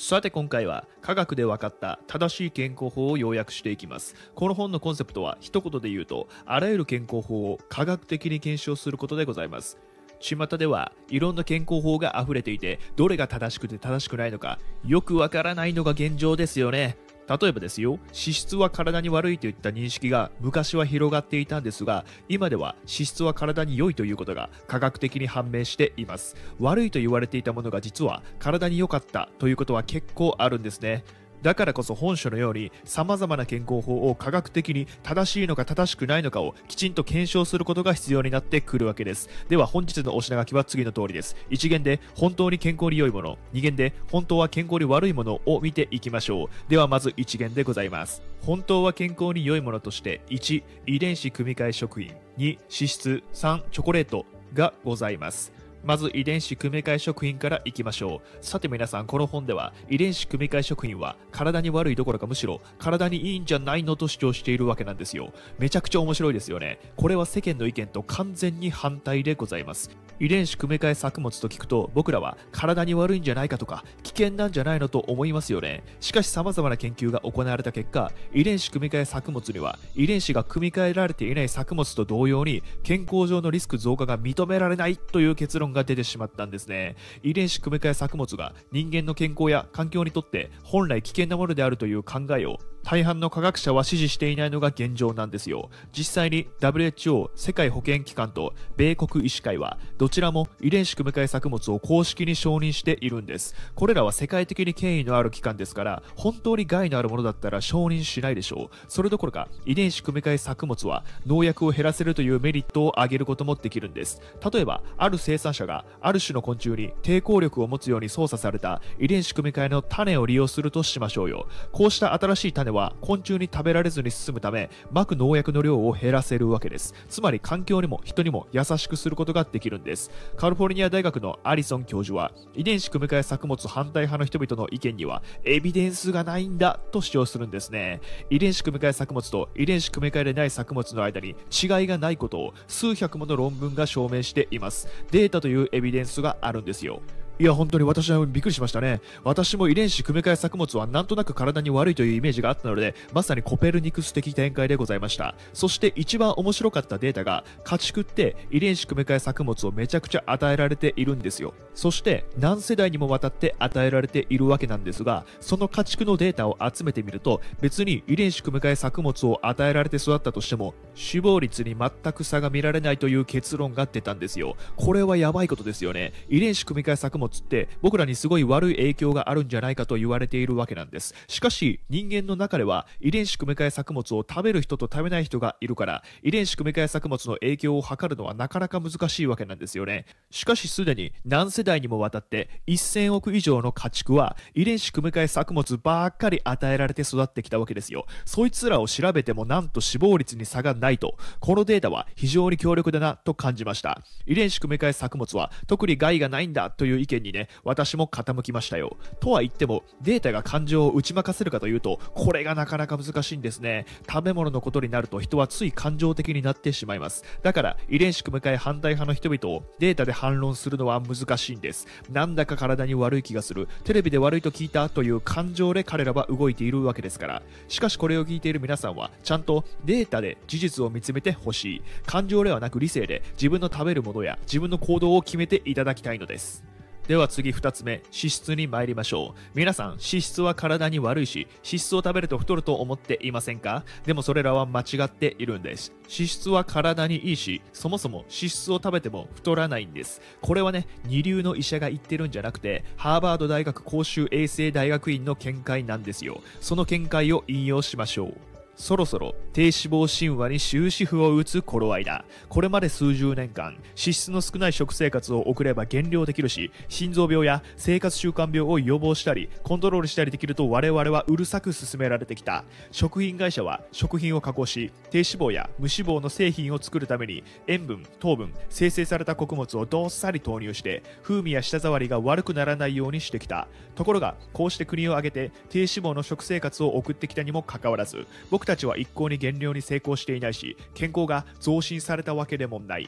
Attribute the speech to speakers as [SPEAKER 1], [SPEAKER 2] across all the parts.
[SPEAKER 1] さて今回は科学で分かった正しい健康法を要約していきます。この本のコンセプトは一言で言うと、あらゆる健康法を科学的に検証することでございます。巷ではいろんな健康法が溢れていて、どれが正しくて正しくないのかよくわからないのが現状ですよね。例えばですよ、脂質は体に悪いといった認識が昔は広がっていたんですが、今では脂質は体に良いということが科学的に判明しています。悪いと言われていたものが実は体に良かったということは結構あるんですね。だからこそ本書のように様々な健康法を科学的に正しいのか正しくないのかをきちんと検証することが必要になってくるわけです。では本日のお品書きは次の通りです。1限で本当に健康に良いもの、2限で本当は健康に悪いものを見ていきましょう。ではまず1限でございます。本当は健康に良いものとして1、遺伝子組み換え食品、2、脂質、3、チョコレートがございます。まず遺伝子組み換え食品からいきましょう。さて皆さん、この本では遺伝子組み換え食品は体に悪いどころかむしろ体にいいんじゃないのと主張しているわけなんですよ。めちゃくちゃ面白いですよね。これは世間の意見と完全に反対でございます。遺伝子組み換え作物と聞くと僕らは体に悪いんじゃないかとか危険なんじゃないのと思いますよね。しかし様々な研究が行われた結果、遺伝子組み換え作物には遺伝子が組み換えられていない作物と同様に健康上のリスク増加が認められないという結論が出てしまったんですね。遺伝子組み換え作物が人間の健康や環境にとって本来危険なものであるという考えを大半の科学者は支持していないのが現状なんですよ。実際に WHO 世界保健機関と米国医師会はどちらも遺伝子組み換え作物を公式に承認しているんです。これらは世界的に権威のある機関ですから、本当に害のあるものだったら承認しないでしょう。それどころか遺伝子組み換え作物は農薬を減らせるというメリットを上げることもできるんです。例えばある生産者がある種の昆虫に抵抗力を持つように操作された遺伝子組み換えの種を利用するとしましょうよ。こうした新しい種は昆虫に食べられずに済むため、まく農薬の量を減らせるわけです。つまり環境にも人にも優しくすることができるんです。カリフォルニア大学のアリソン教授は遺伝子組み換え作物反対派の人々の意見にはエビデンスがないんだと主張するんですね。遺伝子組み換え作物と遺伝子組み換えでない作物の間に違いがないことを数百もの論文が証明しています。データというエビデンスがあるんですよ。いや本当に私はびっくりしましたね。私も遺伝子組み換え作物はなんとなく体に悪いというイメージがあったので、まさにコペルニクス的展開でございました。そして一番面白かったデータが、家畜って遺伝子組み換え作物をめちゃくちゃ与えられているんですよ。そして何世代にもわたって与えられているわけなんですが、その家畜のデータを集めてみると、別に遺伝子組み換え作物を与えられて育ったとしても死亡率に全く差が見られないという結論が出たんですよ。これはやばいことですよね。遺伝子組み換え作物って僕らにすごい悪い影響があるんじゃないかと言われているわけなんです。しかし人間の中では遺伝子組み換え作物を食べる人と食べない人がいるから、遺伝子組み換え作物の影響を測るのはなかなか難しいわけなんですよね。しかしすでに何世代にもわたって1000億以上の家畜は遺伝子組み換え作物ばっかり与えられて育ってきたわけですよ。そいつらを調べてもなんと死亡率に差がないと、このデータは非常に強力だなと感じました。遺伝子組み換え作物は特に害がないんだという意見にね、私も傾きましたよ。とは言ってもデータが感情を打ち負かせるかというと、これがなかなか難しいんですね。食べ物のことになると人はつい感情的になってしまいます。だから遺伝子組み換え反対派の人々をデータで反論するのは難しいんです。なんだか体に悪い気がする、テレビで悪いと聞いたという感情で彼らは動いているわけですから。しかしこれを聞いている皆さんはちゃんとデータで事実を見つめてほしい。感情ではなく理性で自分の食べるものや自分の行動を決めていただきたいのです。では次2つ目、脂質に参りましょう。皆さん、脂質は体に悪いし、脂質を食べると太ると思っていませんか？でもそれらは間違っているんです。脂質は体にいいし、そもそも脂質を食べても太らないんです。これはね、二流の医者が言ってるんじゃなくて、ハーバード大学公衆衛生大学院の見解なんですよ。その見解を引用しましょう。そろそろ低脂肪神話に終止符を打つ頃合いだ。これまで数十年間、脂質の少ない食生活を送れば減量できるし、心臓病や生活習慣病を予防したり、コントロールしたりできると我々はうるさく勧められてきた。食品会社は食品を加工し、低脂肪や無脂肪の製品を作るために、塩分、糖分、生成された穀物をどっさり投入して、風味や舌触りが悪くならないようにしてきた。ところが、こうして国を挙げて低脂肪の食生活を送ってきたにもかかわらず、僕たちは一向に減量に成功していないし、健康が増進されたわけでもない。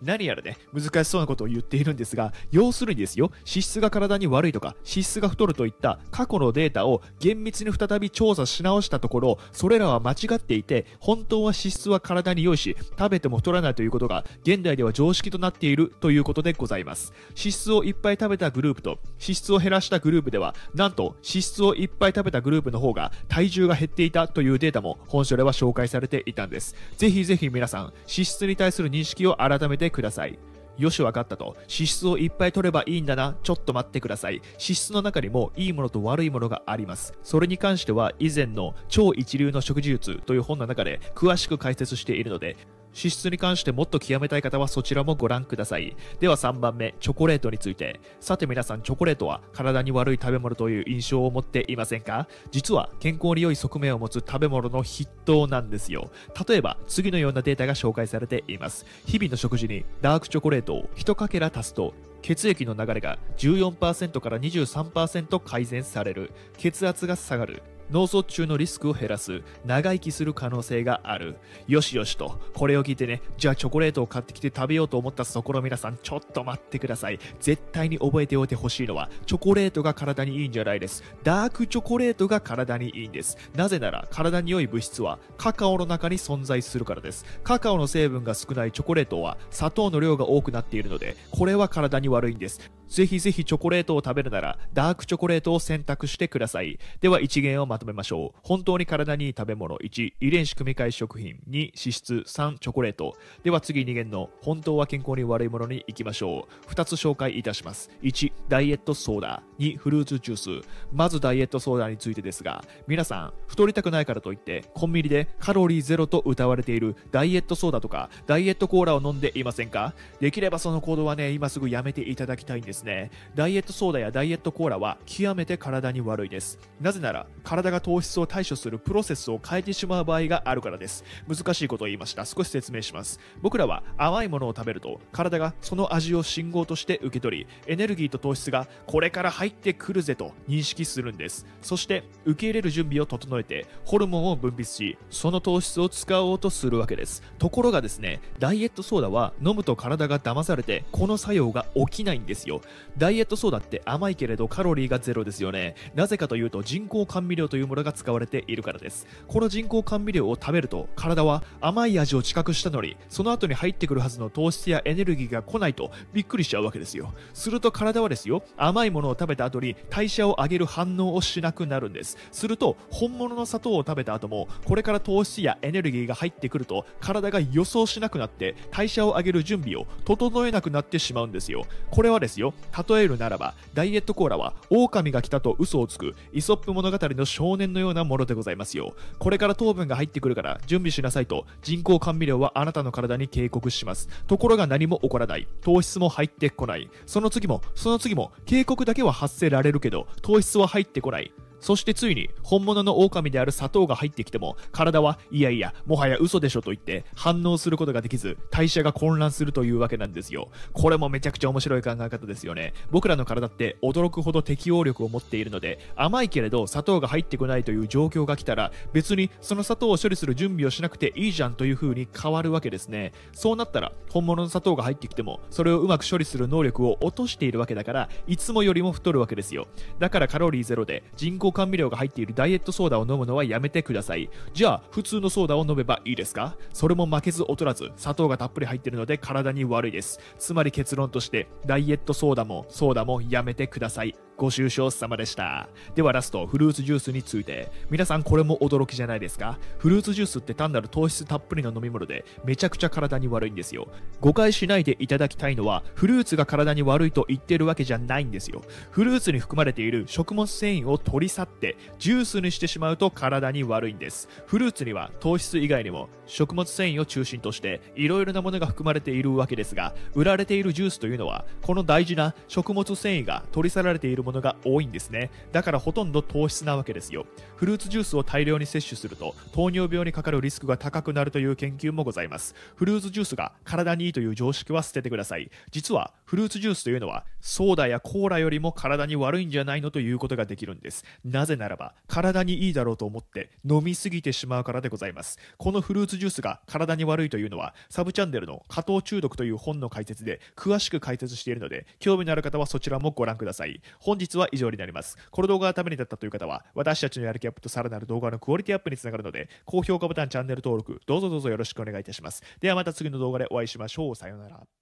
[SPEAKER 1] 何やらね、難しそうなことを言っているんですが、要するにですよ、脂質が体に悪いとか、脂質が太るといった過去のデータを厳密に再び調査し直したところ、それらは間違っていて、本当は脂質は体に良いし、食べても太らないということが、現代では常識となっているということでございます。脂質をいっぱい食べたグループと、脂質を減らしたグループでは、なんと脂質をいっぱい食べたグループの方が体重が減っていたというデータも本書では紹介されていたんです。ぜひぜひ皆さん、脂質に対する認識を改めてください。よしわかったと。脂質をいっぱい取ればいいんだな。ちょっと待ってください。脂質の中にもいいものと悪いものがあります。それに関しては以前の超一流の食事術という本の中で詳しく解説しているので、脂質に関してもっと極めたい方はそちらもご覧ください。では3番目、チョコレートについて。さて皆さん、チョコレートは体に悪い食べ物という印象を持っていませんか？実は健康に良い側面を持つ食べ物の筆頭なんですよ。例えば、次のようなデータが紹介されています。日々の食事にダークチョコレートを1かけら足すと、血液の流れが 14% から 23% 改善される。血圧が下がる。脳卒中のリスクを減らす。長生きする可能性がある。よしよしと、これを聞いてね、じゃあチョコレートを買ってきて食べようと思ったそこの皆さん、ちょっと待ってください。絶対に覚えておいてほしいのは、チョコレートが体にいいんじゃないです。ダークチョコレートが体にいいんです。なぜなら、体に良い物質はカカオの中に存在するからです。カカオの成分が少ないチョコレートは砂糖の量が多くなっているので、これは体に悪いんです。ぜひぜひチョコレートを食べるなら、ダークチョコレートを選択してください。では一元をまとめましょう。本当に体にいい食べ物。1、遺伝子組み換え食品。2、脂質。3、チョコレート。では次2元の本当は健康に悪いものに行きましょう。2つ紹介いたします。1、ダイエットソーダ。2、フルーツジュース。まずダイエットソーダについてですが、皆さん、太りたくないからといって、コンビニでカロリーゼロと謳われているダイエットソーダとか、ダイエットコーラを飲んでいませんか？できればその行動はね、今すぐやめていただきたいんですね。ダイエットソーダやダイエットコーラは極めて体に悪いです。なぜなら、体が糖質を対処するプロセスを変えてしまう場合があるからです。難しいことを言いました。少し説明します。僕らは甘いものを食べると、体がその味を信号として受け取り、エネルギーと糖質がこれから入ってくるぜと認識するんです。そして、受け入れる準備を整えて、ホルモンを分泌し、その糖質を使おうとするわけです。ところがですね、ダイエットソーダは飲むと体が騙されて、この作用が起きないんですよ。ダイエットソーダって甘いけれどカロリーがゼロですよね。なぜかというと人工甘味料というものが使われているからです。この人工甘味料を食べると体は甘い味を知覚したのに、その後に入ってくるはずの糖質やエネルギーが来ないとびっくりしちゃうわけですよ。すると体はですよ、甘いものを食べた後に代謝を上げる反応をしなくなるんです。すると本物の砂糖を食べた後もこれから糖質やエネルギーが入ってくると体が予想しなくなって代謝を上げる準備を整えなくなってしまうんですよ。これはですよ、例えるならばダイエットコーラは狼が来たと嘘をつくイソップ物語の少年のようなものでございますよ。これから糖分が入ってくるから準備しなさいと人工甘味料はあなたの体に警告します。ところが何も起こらない。糖質も入ってこない。その次も警告だけは発せられるけど糖質は入ってこない。そしてついに本物の狼である砂糖が入ってきても体はいやいやもはや嘘でしょと言って反応することができず代謝が混乱するというわけなんですよ。これもめちゃくちゃ面白い考え方ですよね。僕らの体って驚くほど適応力を持っているので、甘いけれど砂糖が入ってこないという状況が来たら別にその砂糖を処理する準備をしなくていいじゃんという風に変わるわけですね。そうなったら本物の砂糖が入ってきてもそれをうまく処理する能力を落としているわけだから、いつもよりも太るわけですよ。だからカロリーゼロで人工甘味料が入っているダイエットソーダを飲むのはやめてください。じゃあ普通のソーダを飲めばいいですか？それも負けず劣らず砂糖がたっぷり入っているので体に悪いです。つまり結論としてダイエットソーダもやめてください。ご愁傷様でした。ではラスト、フルーツジュースについて。皆さんこれも驚きじゃないですか？フルーツジュースって単なる糖質たっぷりの飲み物でめちゃくちゃ体に悪いんですよ。誤解しないでいただきたいのは、フルーツが体に悪いと言ってるわけじゃないんですよ。フルーツに含まれている食物繊維を取り去ってジュースにしてしまうと体に悪いんです。フルーツには糖質以外にも食物繊維を中心としていろいろなものが含まれているわけですが、売られているジュースというのはこの大事な食物繊維が取り去られているものが多いんですね。だからほとんど糖質なわけですよ。フルーツジュースを大量に摂取すると糖尿病にかかるリスクが高くなるという研究もございます。フルーツジュースが体にいいという常識は捨ててください。実はフルーツジュースというのはソーダやコーラよりも体に悪いんじゃないのということができるんです。なぜならば、体にいいだろうと思って飲みすぎてしまうからでございます。このフルーツジュースが体に悪いというのは、サブチャンネルの加糖中毒という本の解説で詳しく解説しているので、興味のある方はそちらもご覧ください。本日は以上になります。この動画がためになったという方は、私たちのやる気アップとさらなる動画のクオリティアップにつながるので、高評価ボタン、チャンネル登録、どうぞよろしくお願いいたします。ではまた次の動画でお会いしましょう。さようなら。